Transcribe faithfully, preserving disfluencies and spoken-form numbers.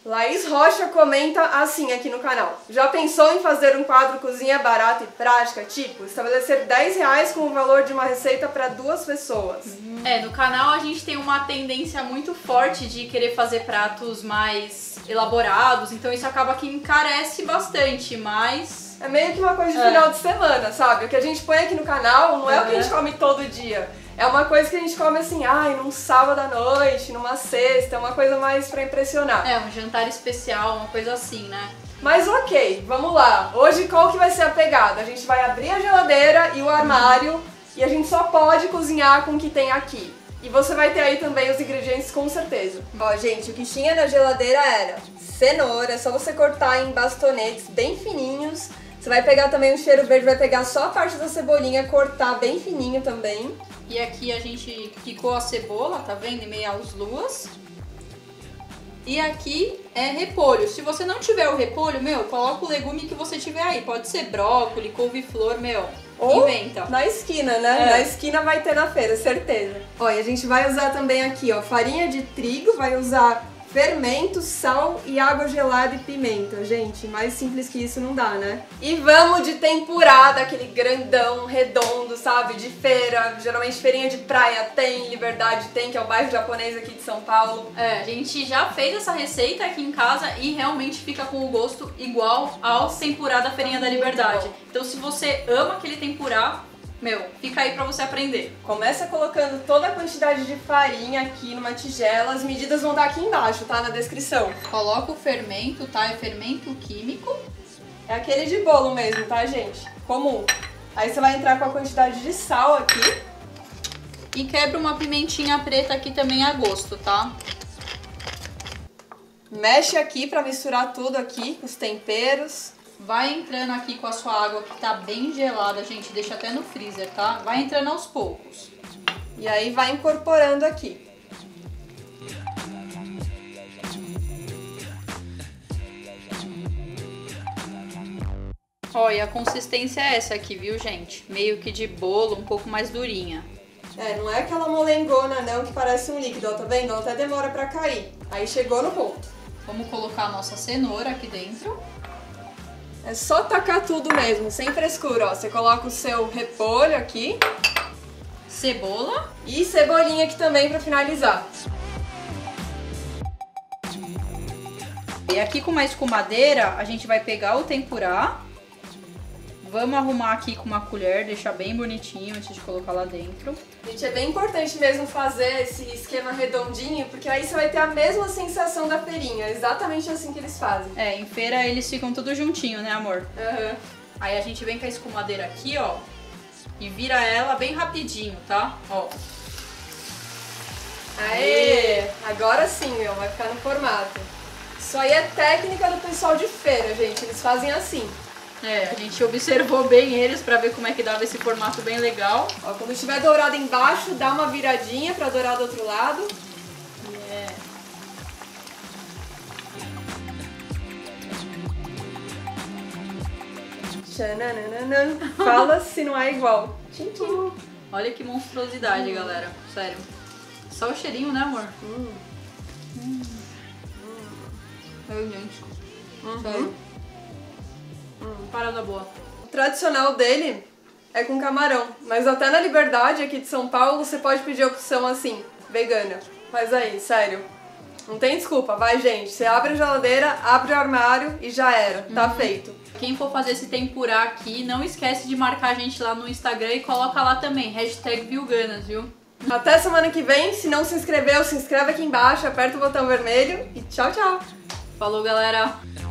Laís Rocha comenta assim aqui no canal: já pensou em fazer um quadro cozinha barata e prática? Tipo, estabelecer dez reais com o valor de uma receita para duas pessoas. Hum. É, no canal a gente tem uma tendência muito forte de querer fazer pratos mais elaborados, então isso acaba que encarece bastante, mas... É meio que uma coisa de é. final de semana, sabe? O que a gente põe aqui no canal não é, é o que a gente come todo dia. É uma coisa que a gente come assim, ai, num sábado à noite, numa sexta, é uma coisa mais pra impressionar. É, um jantar especial, uma coisa assim, né? Mas ok, vamos lá. Hoje qual que vai ser a pegada? A gente vai abrir a geladeira e o armário uhum. e a gente só pode cozinhar com o que tem aqui. E você vai ter aí também os ingredientes com certeza. Ó, gente, o que tinha na geladeira era cenoura, é só você cortar em bastonetes bem fininhos. Você vai pegar também o cheiro verde, vai pegar só a parte da cebolinha, cortar bem fininho também. E aqui a gente picou a cebola, tá vendo? Em meia luas. E aqui é repolho. Se você não tiver o repolho, meu, coloca o legume que você tiver aí. Pode ser brócolis, couve-flor, meu, ou inventa. Na esquina, né? É. Na esquina vai ter na feira, certeza. Ó, e a gente vai usar também aqui, ó, farinha de trigo, vai usar fermento, sal e água gelada e pimenta. Gente, mais simples que isso não dá, né? E vamos de tempurá, daquele grandão, redondo, sabe? De feira, geralmente feirinha de praia tem, Liberdade tem, que é o bairro japonês aqui de São Paulo. É, a gente já fez essa receita aqui em casa e realmente fica com o gosto igual ao tempurá da feirinha da Liberdade. Então se você ama aquele tempurá, meu, fica aí pra você aprender. Começa colocando toda a quantidade de farinha aqui numa tigela. As medidas vão estar aqui embaixo, tá? Na descrição. Coloca o fermento, tá? É fermento químico. É aquele de bolo mesmo, tá, gente? Comum. Aí você vai entrar com a quantidade de sal aqui. E quebra uma pimentinha preta aqui também a gosto, tá? Mexe aqui pra misturar tudo aqui, os temperos. Vai entrando aqui com a sua água que tá bem gelada, gente, deixa até no freezer, tá? Vai entrando aos poucos. E aí vai incorporando aqui. Ó, e a consistência é essa aqui, viu, gente? Meio que de bolo, um pouco mais durinha. É, não é aquela molengona não que parece um líquido, ó, tá vendo? Ela até demora pra cair. Aí chegou no ponto. Vamos colocar a nossa cenoura aqui dentro. É só tacar tudo mesmo, sem frescura, ó. Você coloca o seu repolho aqui. Cebola. E cebolinha aqui também pra finalizar. E aqui com uma escumadeira, a gente vai pegar o tempurá. Vamos arrumar aqui com uma colher, deixar bem bonitinho antes de colocar lá dentro. Gente, é bem importante mesmo fazer esse esquema redondinho, porque aí você vai ter a mesma sensação da feirinha, exatamente assim que eles fazem. É, em feira eles ficam tudo juntinho, né, amor? Uhum. Aí a gente vem com a escumadeira aqui, ó, e vira ela bem rapidinho, tá? Ó. Aê! Agora sim, meu, vai ficar no formato. Isso aí é técnica do pessoal de feira, gente, eles fazem assim. É, a gente observou bem eles pra ver como é que dava esse formato bem legal. Ó, quando estiver dourado embaixo, dá uma viradinha pra dourar do outro lado. É. Tchananana. Fala se não é igual. Tchim, tchim. Olha que monstruosidade, hum. galera. Sério. Só o cheirinho, né, amor? Hum. Hum. Hum. gente. Uhum. Sério. Hum, parada boa. O tradicional dele é com camarão, mas até na Liberdade aqui de São Paulo você pode pedir opção assim, vegana. Mas aí, sério, não tem desculpa, vai gente, você abre a geladeira, abre o armário e já era, tá uhum. feito. Quem for fazer esse tempurá aqui, não esquece de marcar a gente lá no Instagram e coloca lá também, hashtag Vilganas, viu? Até semana que vem, se não se inscreveu, se inscreve aqui embaixo, aperta o botão vermelho e tchau, tchau! Falou, galera!